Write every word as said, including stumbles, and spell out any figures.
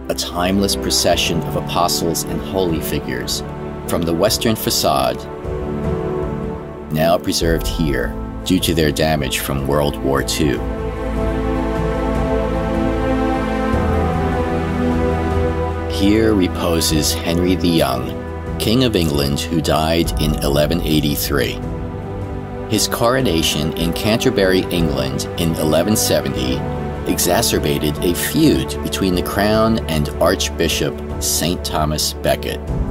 a timeless procession of apostles and holy figures from the western facade, now preserved here due to their damage from World War Two. Here reposes Henry the Young, King of England, who died in eleven eighty-three. His coronation in Canterbury, England in eleven seventy exacerbated a feud between the crown and Archbishop Saint Thomas Becket.